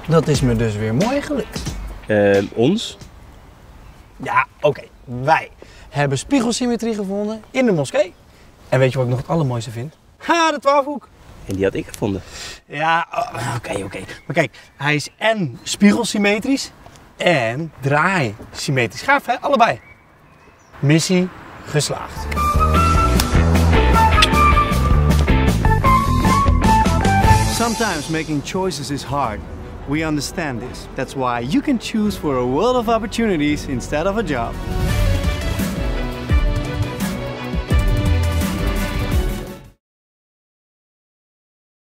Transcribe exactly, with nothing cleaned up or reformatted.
Dat is me dus weer mooi gelukt. Uh, ons? Ja, oké. Okay. Wij hebben spiegelsymmetrie gevonden in de moskee. En weet je wat ik nog het allermooiste vind? Ha, de twaalfhoek. En die had ik gevonden. Ja, oké, oh, oké. Okay, okay. Maar kijk, hij is en spiegelsymmetrisch en draaisymmetrisch. Gaaf, hè? Allebei. Missie geslaagd. Sometimes making choices is hard. We understand this. That's why you can choose for a world of opportunities instead of a job.